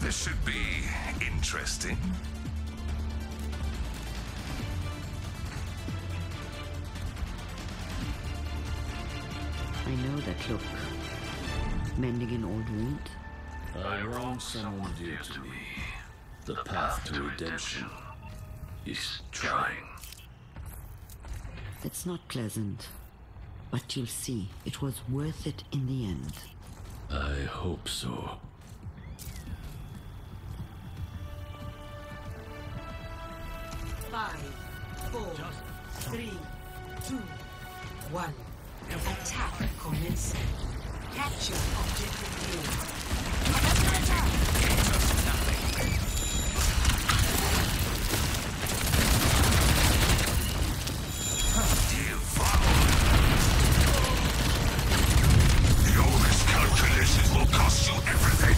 This should be interesting. I know that look. Mending an old wound. I wronged someone dear to me. The path to redemption is trying. It's not pleasant, but you'll see, it was worth it in the end. I hope so. Five, 4, 3, 2, 1. Attack commencing. Capture objective Your miscalculations will cost you everything.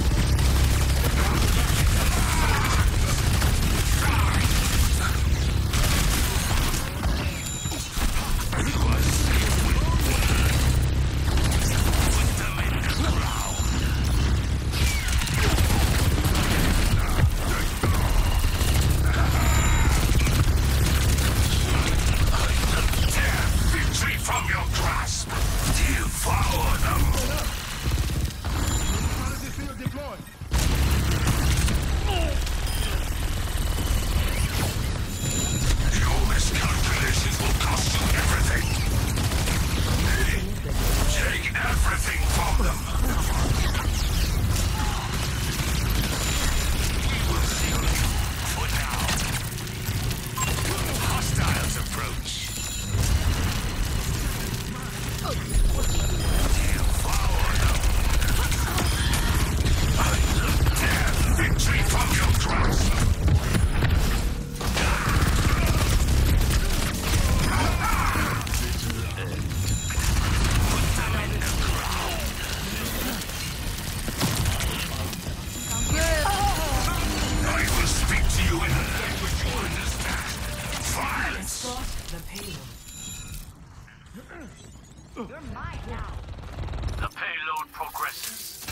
The payload progresses.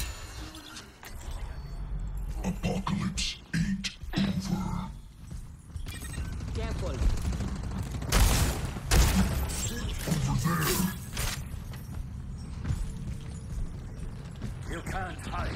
Apocalypse ain't over. Careful. Over there. You can't hide.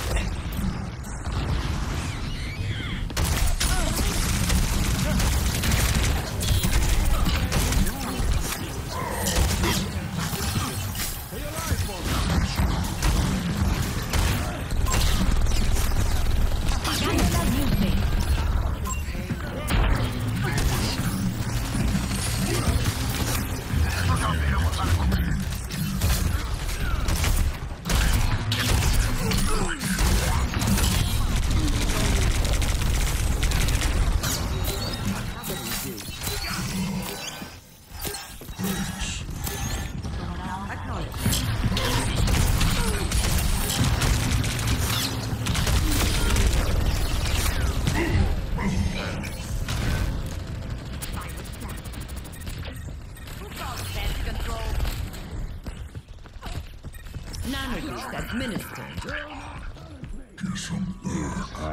Nanoboost administered. Guess I'm there.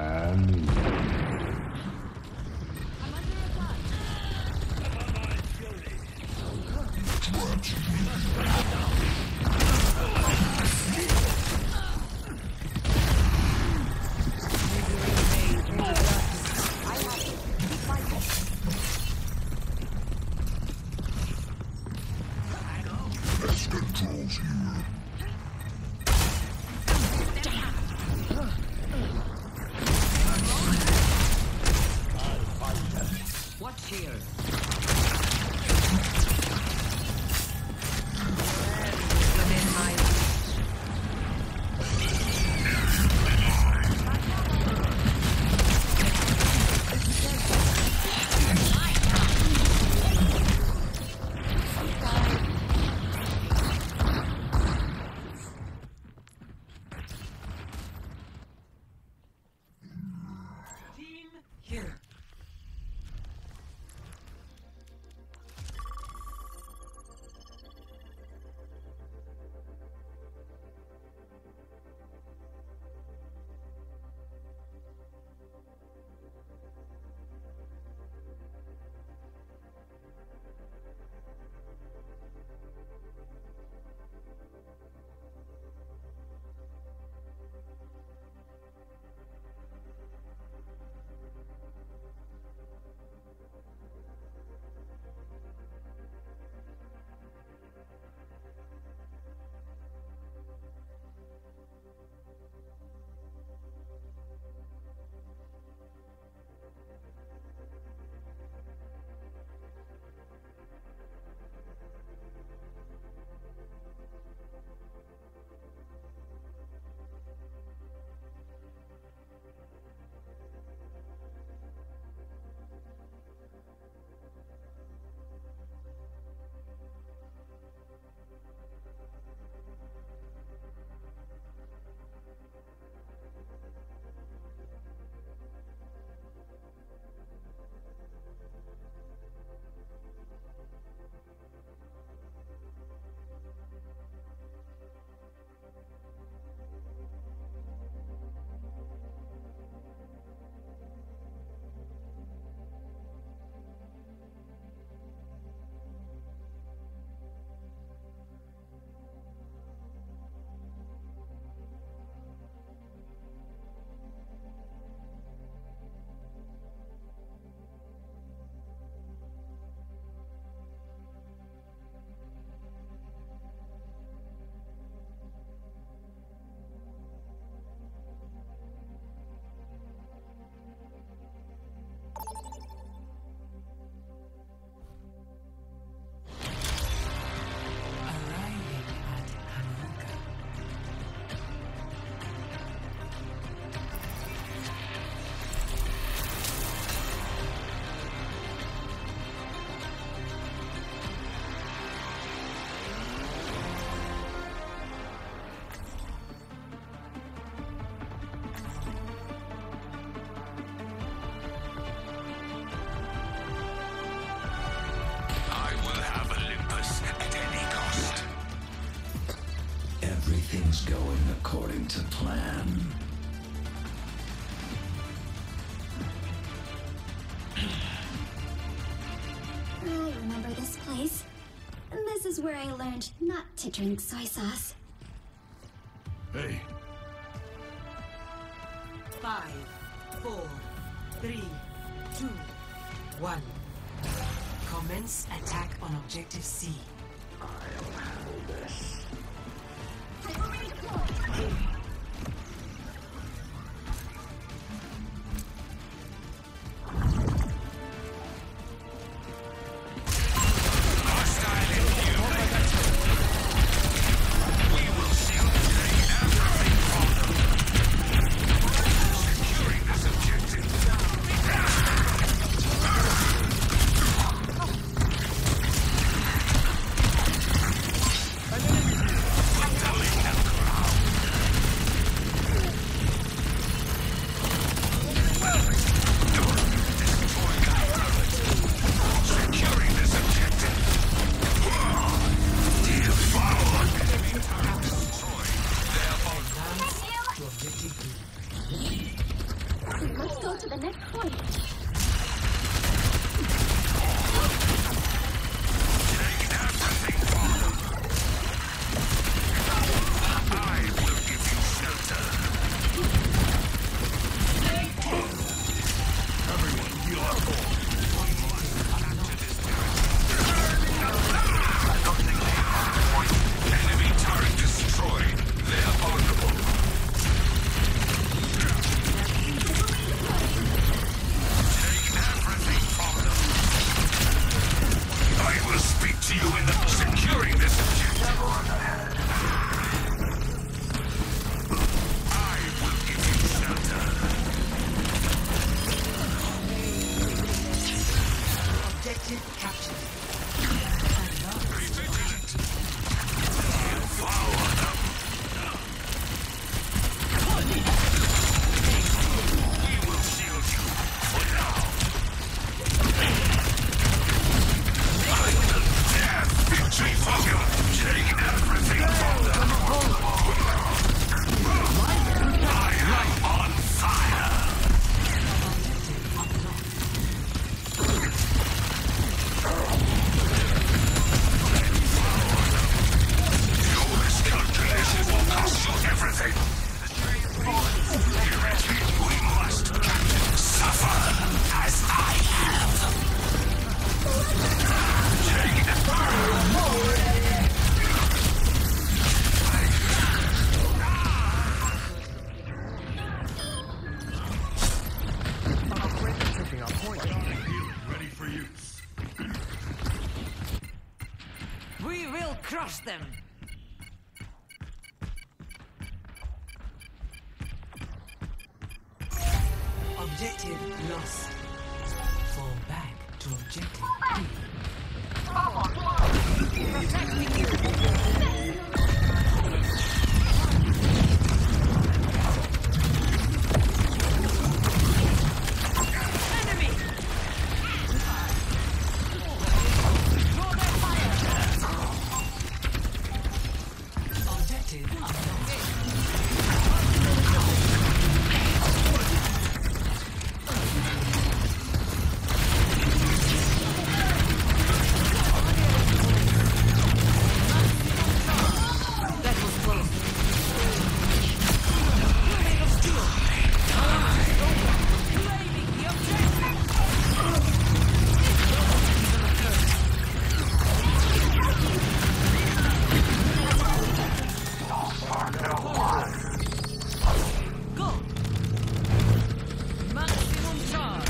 Pest controls here. Watch here. is where I learned not to drink soy sauce. Hey, 5, 4, 3, 2, 1. Commence attack on objective C. I'll handle this. Let's go to the next point. Enemy turret destroyed. They are vulnerable. Take everything from them. I will speak to you in the securing this objective. I will give you shelter. Objective captured. Be vigilant. Devour them. We will shield you for now. Until death, victory for you. Take everything from them. I am on fire. Your miscalculation will cost you everything. We must suffer as I have. Take it. Ready for use. We will crush them! Objective lost. Fall back to objective B. Enemy! Draw their fire! Objective unlocked. That was close. Blade of steel! Claiming the objective! Go! Maximum charge!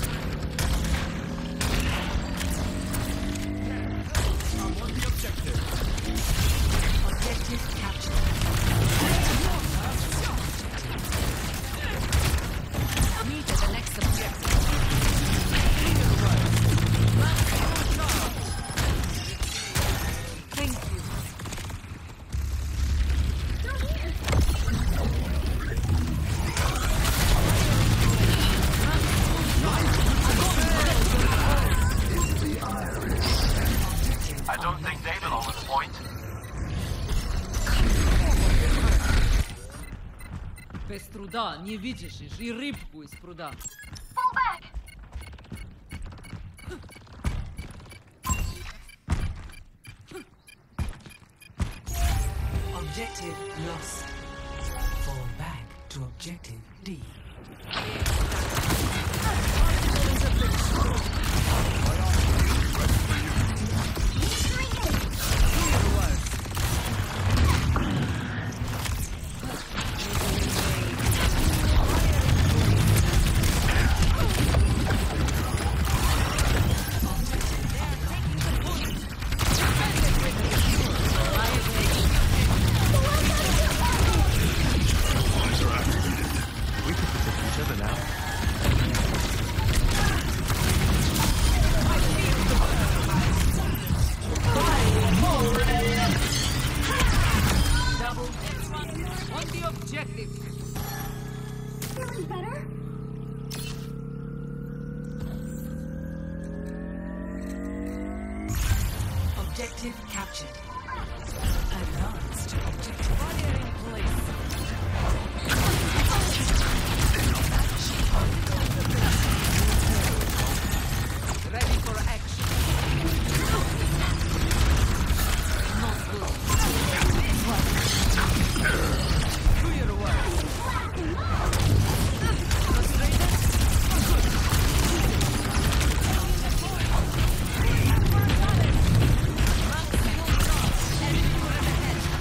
Objective captured. Meet at the next objective. Maximum charge! Thank you. I don't think they belong at the point. Без труда не вытащишь и рыбку из пруда. Fall back! Objective lost. Fall back to objective D. On the objective. Feeling better? Objective captured. Advance to objective. Fire in place. Ready for action. Not good. Do your work. Frustrated? Good.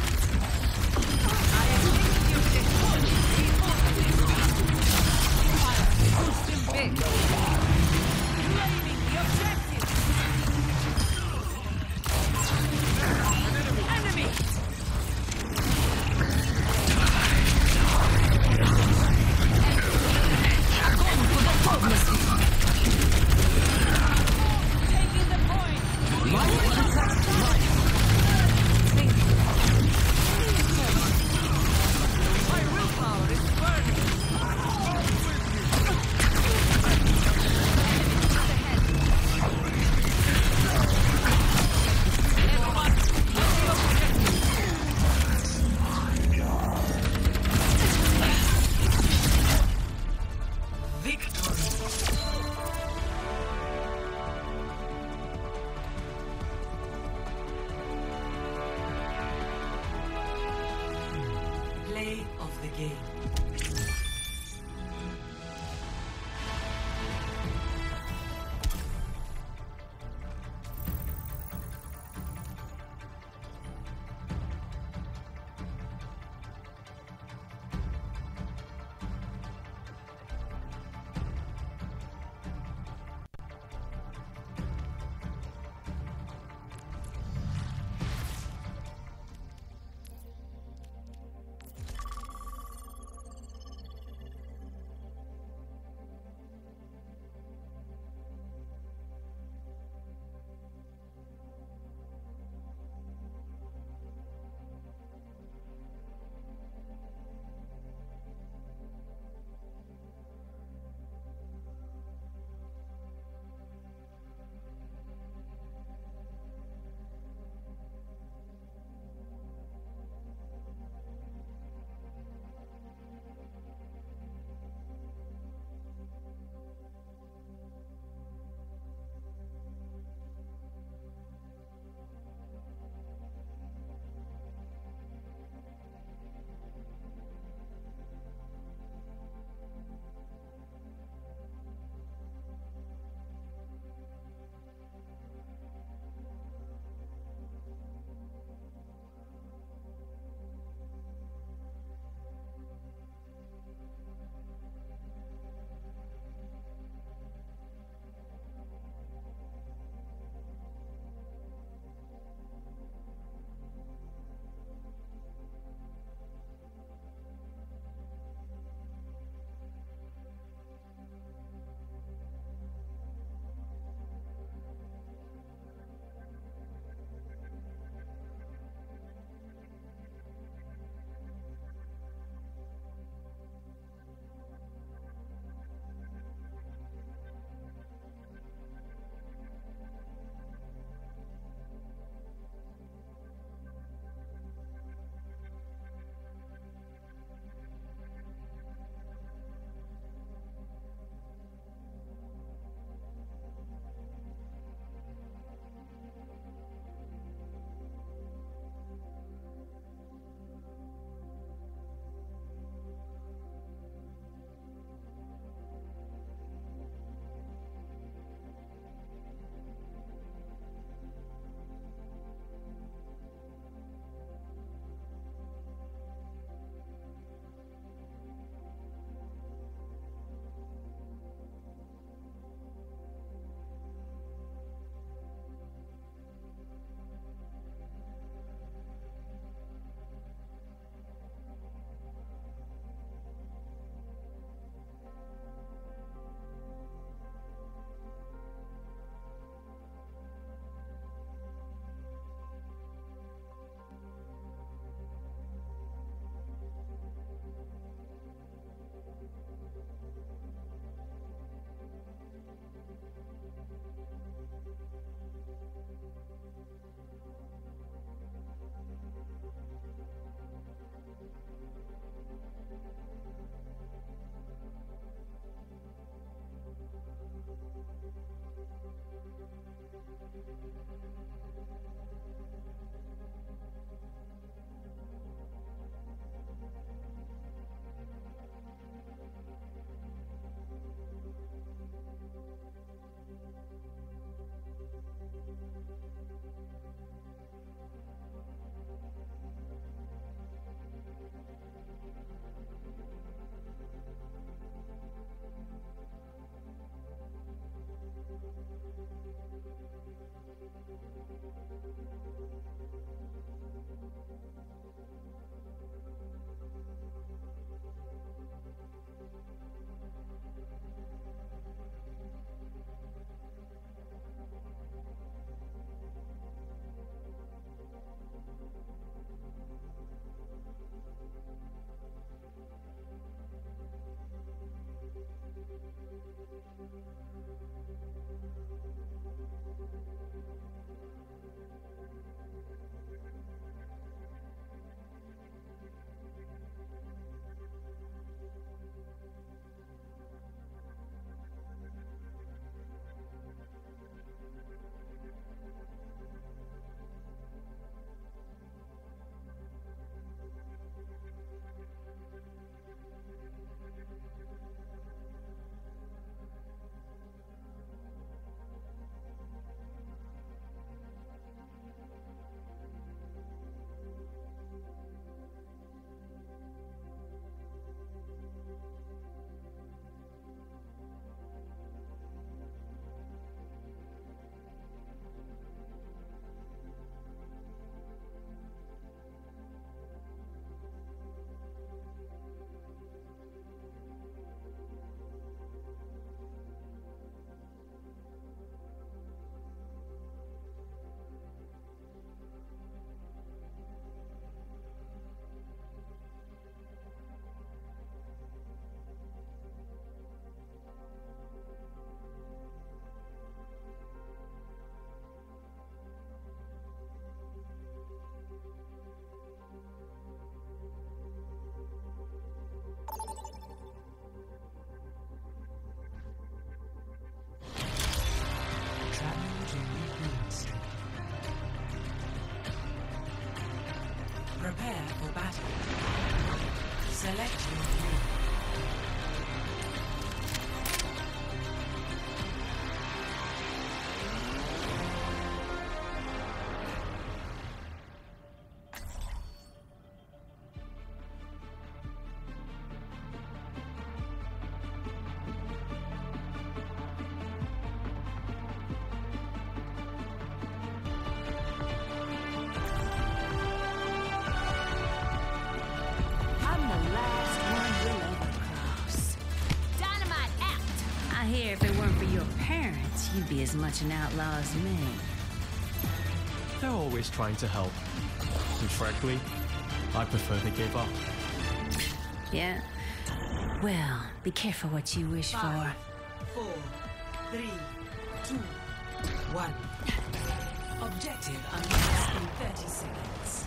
hear if it weren't for your parents, you'd be as much an outlaw as me. They're always trying to help. And frankly, I prefer they gave up. Yeah? Well, be careful what you wish 5, 4, 3, 2, 1. Objective unlocked in 30 seconds.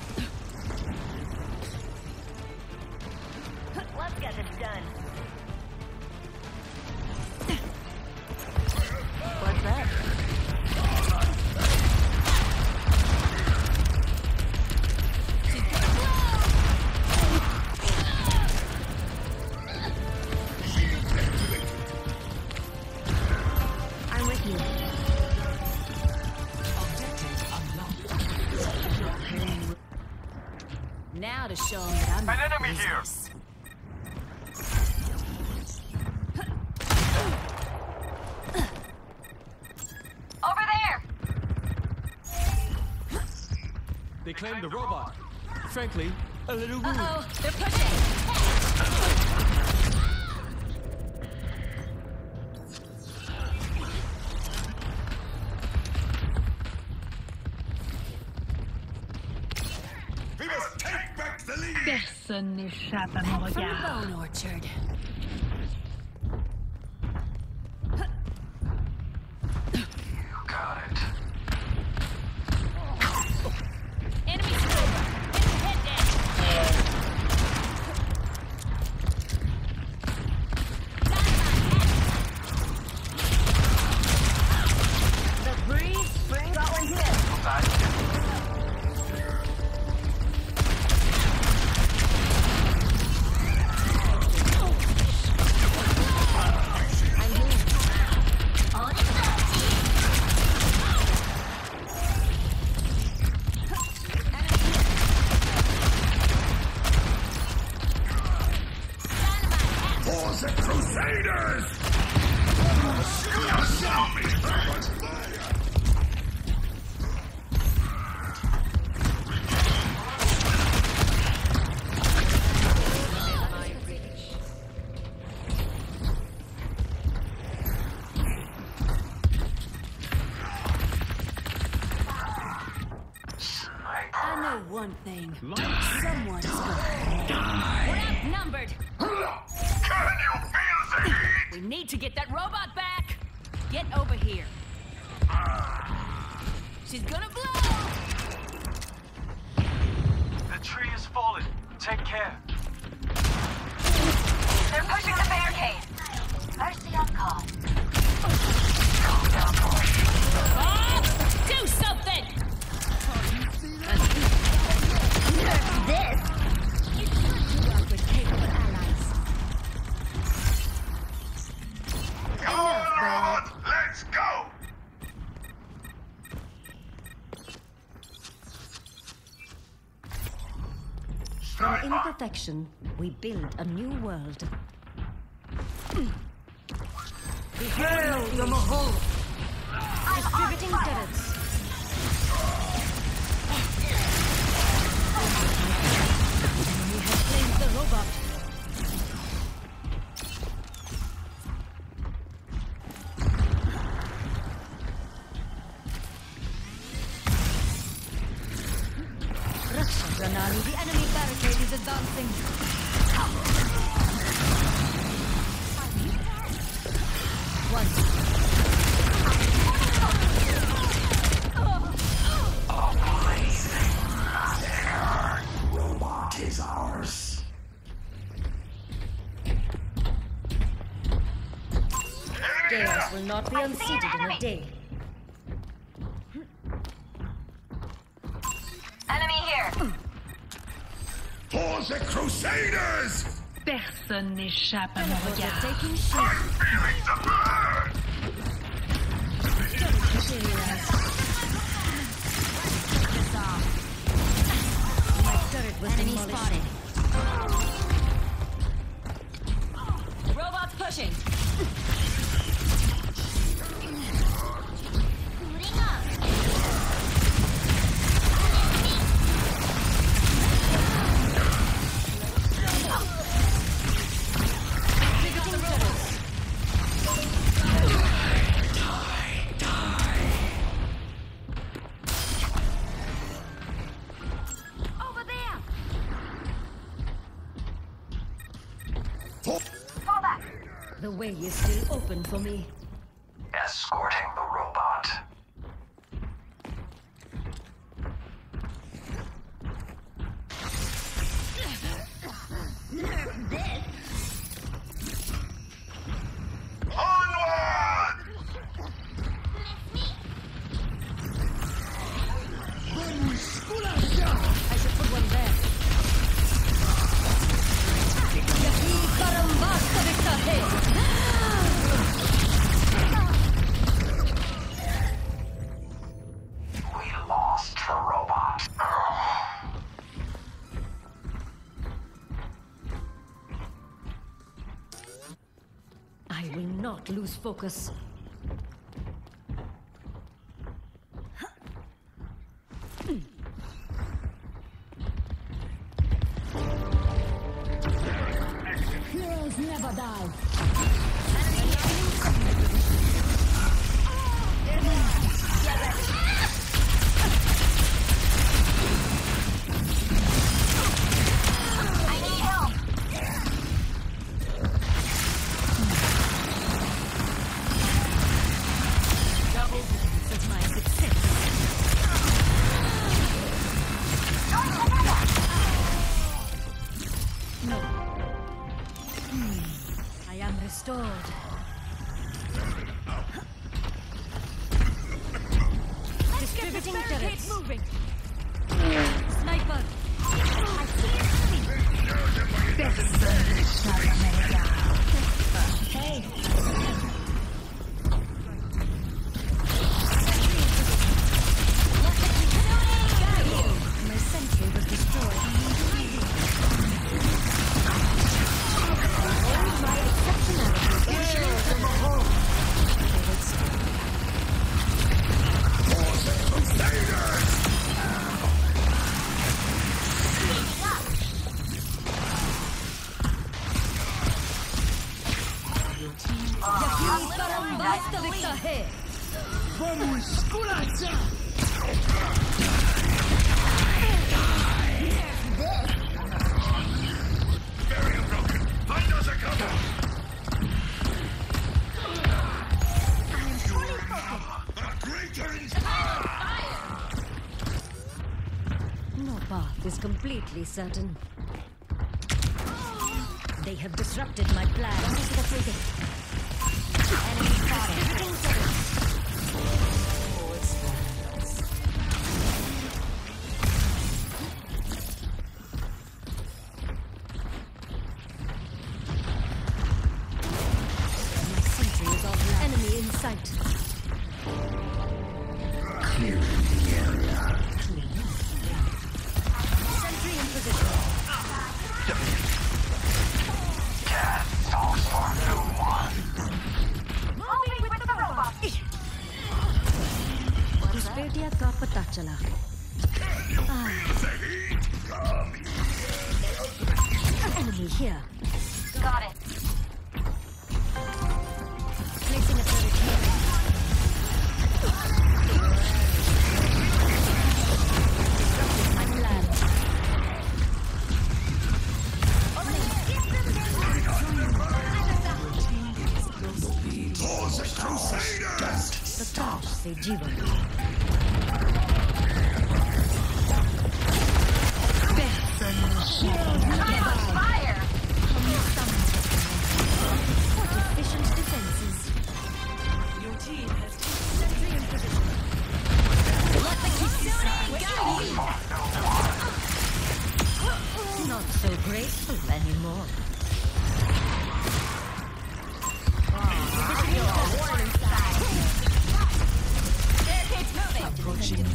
Let's get this done. What's that? I'm with you. Objective unlocked. Now to show them that I'm An enemy here! business. Over there! They claim the robot. Frankly, a little rude. Uh-oh, they're pushing! We must take back the lead! Personne n'échappe à mon From the regard. Bone Orchard. Got it. Enemy sniper! Enemy head The breeze brings got one here. For the Crusaders! Show me that fire! I know one thing. Someone's gonna die. We're outnumbered. Can you feel the heat? We need to get that robot back. Get over here. She's gonna blow. The tree is fallen. Take care. They're pushing the barricade. Mercy on call. Do something. Nerf this. It's good to work with capable allies. Come on, let's go! From imperfection, we build a new world. Hail the Mahal! Distributing turrets. We have claimed the robot. Granani, the enemy barricade is advancing. Robot is ours. Chaos will not be unseated in a day. Enemy here. For the Crusaders! Personne n'échappe à mon We're regard. taking shape. I'm feeling the burn! My turret was Enemy demolished. spotted. Robots pushing. Booting up. Pick up the robots. The way is still open for me. Escorting the robot. Nerf this! Onward! I should put one there. Yahi karam vastavikta hai. We lost the robot. I will not lose focus. Heroes never die. I need help! This is my success. No. I am restored. Distributing turrets. Moving. Sniper. I see it. Hey! My sentry was destroyed. My exceptionality. Yahi karam vastavikta hai. Very unbroken. Find us a cover. A greater inspired. No path is completely certain. They have disrupted my plan. Enemy spotted. Oh, it's fast. My sentry is offline. Enemy in sight. Sentry in position. Talks for no one. Moving with the robot! घुसपैठिया का पता चला. Enemy here. Got it. Placing a turret here. Disrupting my plan. Towards the Crusaders! The torch से जीवन. I'm on fire! What efficient defenses. Your team has Sentry in position. Let the Kitsune go! Not so graceful anymore. Barricade's moving! approaching.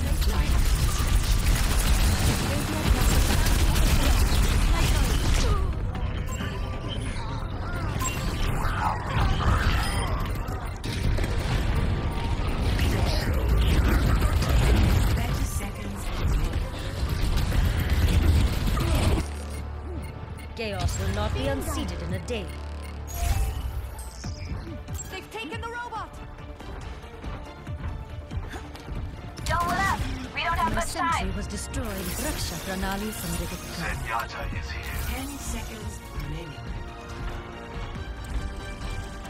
Chaos will not be unseated in a day. They've taken the robot! Don't let up! We don't have My much sentry time! was destroyed. Raksha Pranali Samriddhika. Zenyatta is here. 10 seconds remaining.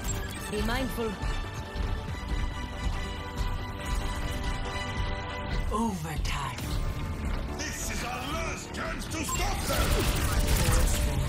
Be mindful. Overtime. This is our last chance to stop them!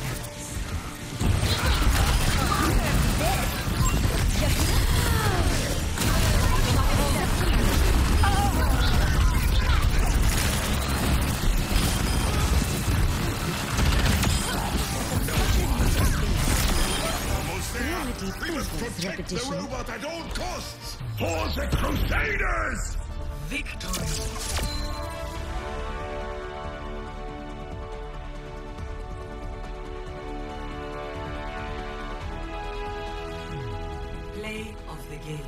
Almost there! We must protect the robot at all costs! For the Crusaders! Victory. Play of the game.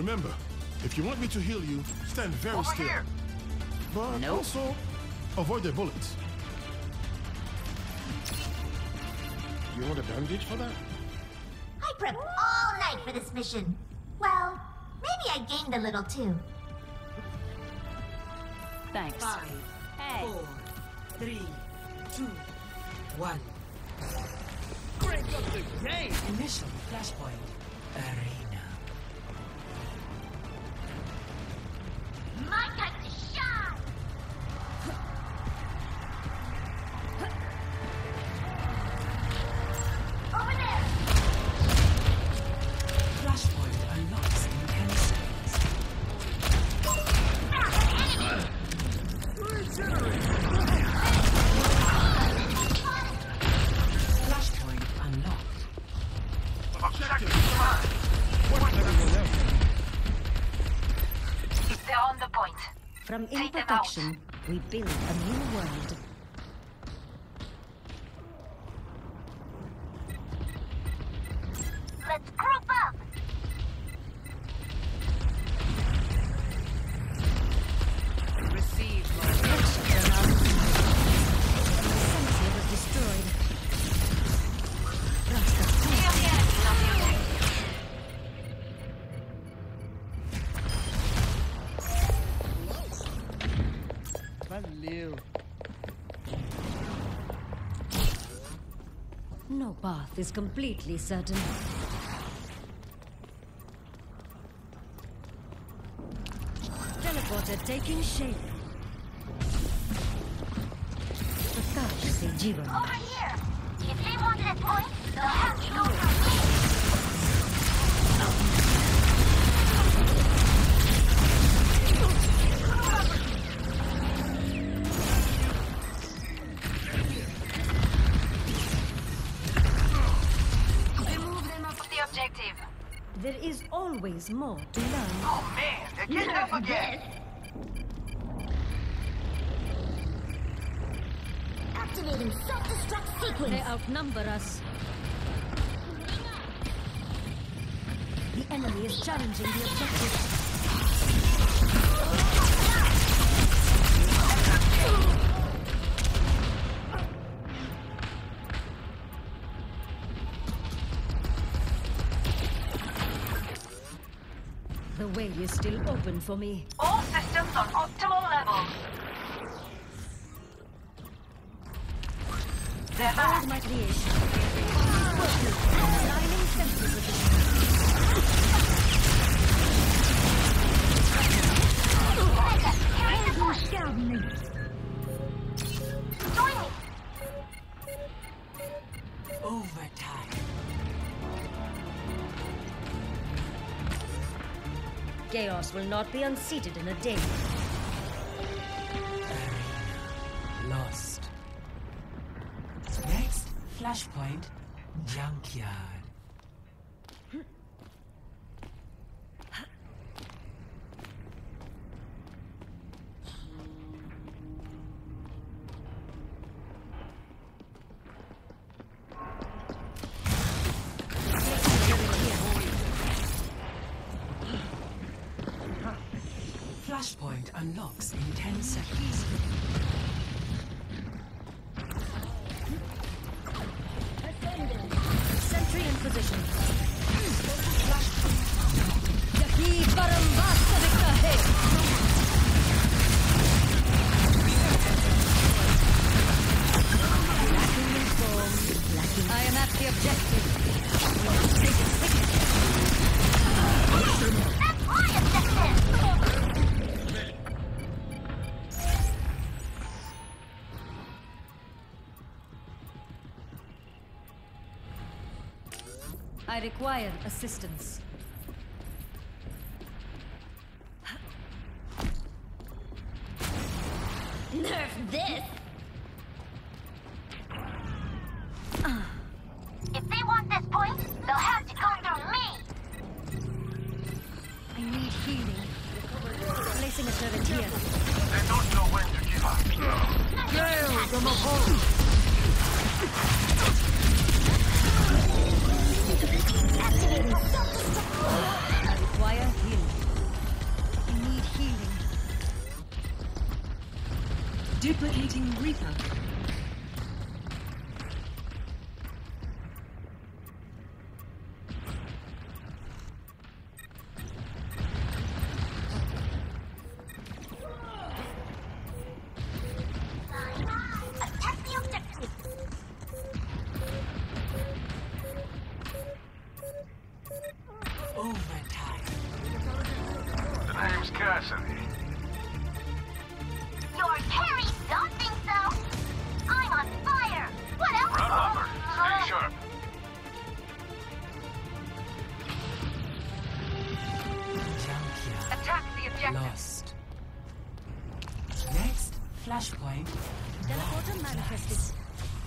Remember, if you want me to heal you, stand very still. But also, avoid the bullets. You want a bandage for that? I prepped all night for this mission. Well, maybe I gained a little too. Thanks. 5, 4, 3, 2, 1. Crank up the game! Initial flashpoint. Arena. My time to shine! Over there! Flashpoint unlocks in 10 seconds. Flashpoint unlocked. They're on the point. From Take them imperfection, we build a new world. Let's group up! Receive my Sensei was destroyed. Valeu. No path is completely certain. Teleporter taking shape. Prakash se Jivan. Over here! If they want that point, they'll have to go through me! Remove them off the objective. There is always more to learn. Oh man, they're getting up again. Activating self-destruct They sequence! outnumber us. The enemy is challenging the objective. The way is still open for me. All systems on optimal level. They're Hold back. my creation. Aligning sensors with the Carry the point! Join me! Overtime. chaos will not be unseated in a day. Lost. Next, Flashpoint, Junkyard. Flashpoint unlocks in 10 seconds. Sentry in position. Yahi Paramvastavikahe. Lacking in form, lacking. I am at the objective. That's my objective! I require assistance. Nerf this! If they want this point, they'll have to go through me! I need healing. Placing a turret here. They don't know when to give up. Gale from above! I require healing. Duplicating Reaper. Attack the objective. Overtime. The name's Cassidy. Your carries don't think so. I'm on fire. What else? Run, Lumber. Stay sharp. Junkyard. Attack the objective. Lost. Next, flashpoint. Teleporter manifested.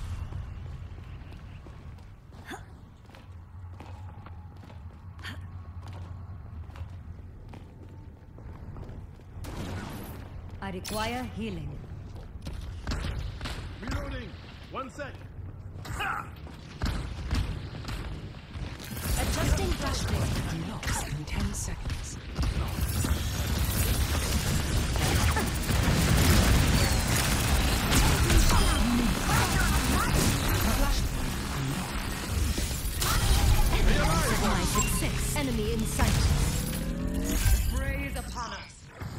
I require healing. Reloading. 1 sec. Adjusting flashpoint. Unlocks in 10 seconds. My success. Enemy in sight. Praise upon us.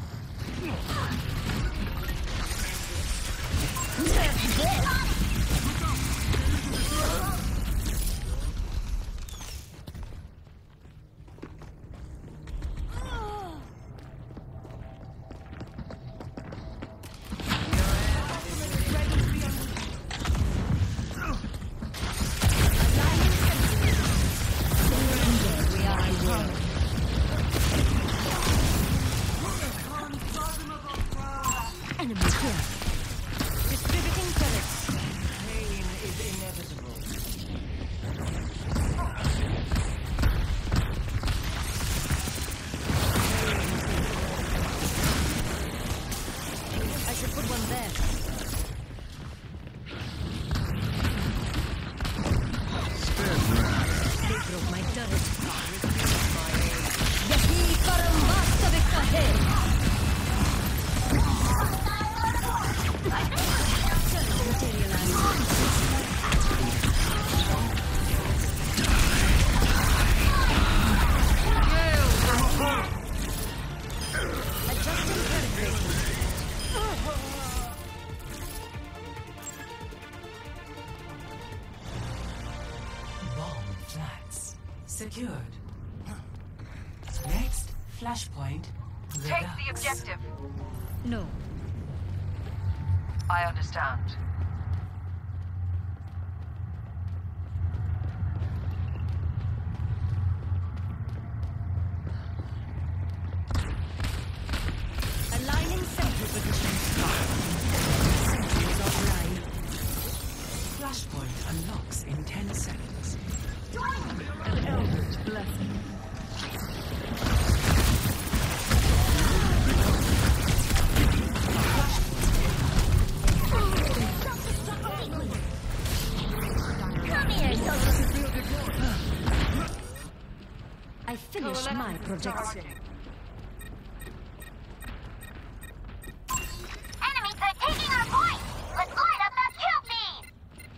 We are one. Enemy here. Distributing turrets. Pain is inevitable. I should put one there. They broke my turret. Yahi karam vastavik ahe. Turret materialized. Adjusting turret placement. Bomb flats. Secured. Next, flashpoint. Take Redux. the objective. No. I understand. Aligning sentry positions. Sentries offline. Flashpoint unlocks in 10 seconds. An eldritch blessing. Come here, soldier. I finished my project. Enemies are taking our point. Let's light up that kill feed.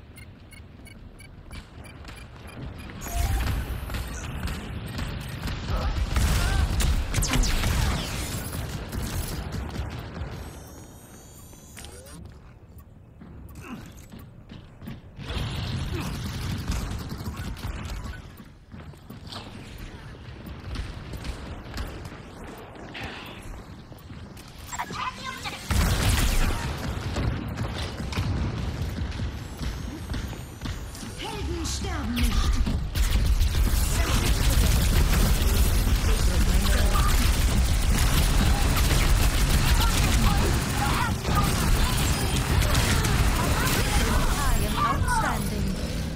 Attack the objective. Helden sterben nicht. I am outstanding.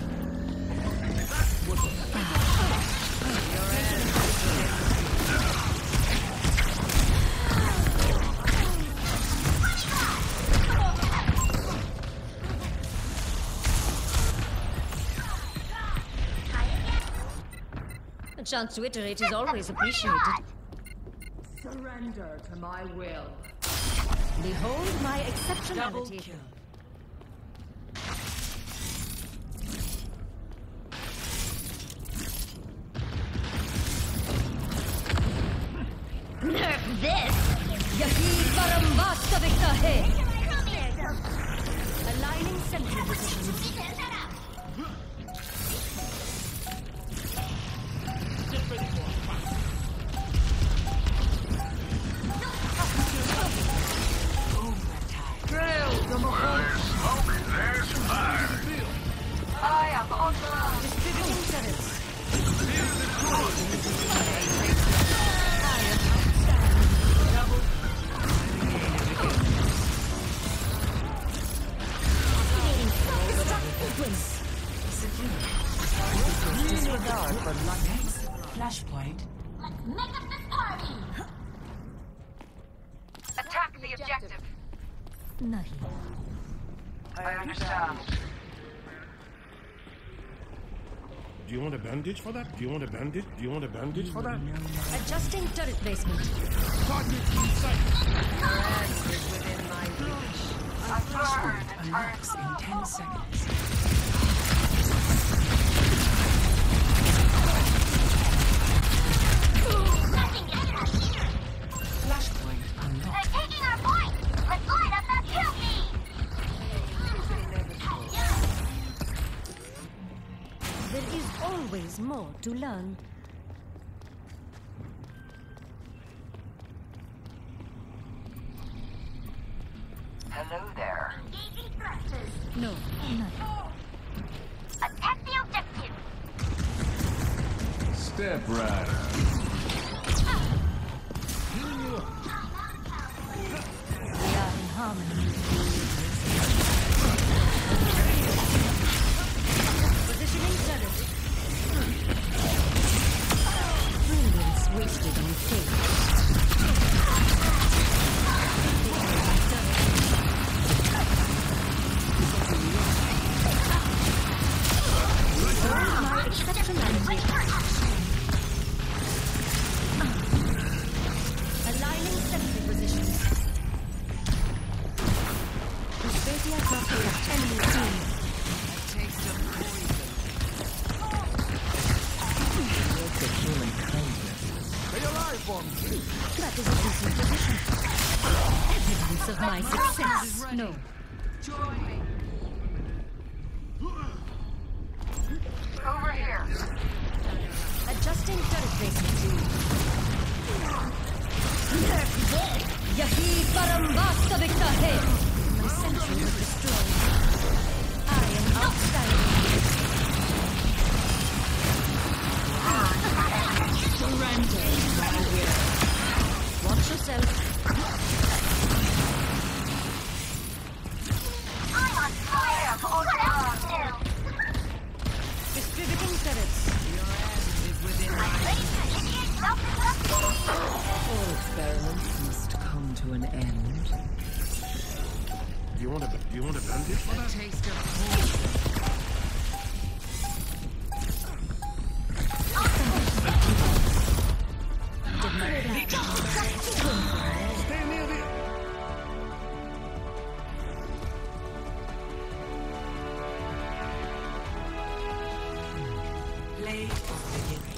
A chance to iterate is always appreciated. Surrender to my will. Behold my exceptionality. Double kill. Nerf this! Yahi param vastavika hai. Aligning sentry positions. Where there's smoke, there's fire. I am on the Distributing turrets. Disregard for next flashpoint. Let's make up this party! attack the objective. Nahi. I understand. Do you want a bandage for that? Do you want a bandage? Do you want a bandage for that? Adjusting turret placement. Target in sight! Within my reach. Flashpoint unlocks in 10 seconds. Flashpoint unlocked. They're taking our point! Let's light up that kill feed! There is always more to learn. Hello there. Engaging thrusters. No, none. Attack the objective! Step Rider. We are in harmony. Positioning turret. Brilliance wasted on faith. My exceptionality. Aligning sentry positions. Vesperia dropping enemy team. Taste of poison. That is a decent position. Evidence of my success. No. Join me. Over here. Adjusting turret placement. Yahi param vastavika hai. My sentry was destroyed. I am outstanding. Surrender, my will. Watch yourself. I'm on fire! What else to do? Distributing turrets. I'm ready to initiate self-destruct! All experiments must come to an end. Do you want a bandage for that? Taste of poison. Stay near the... Play of the game.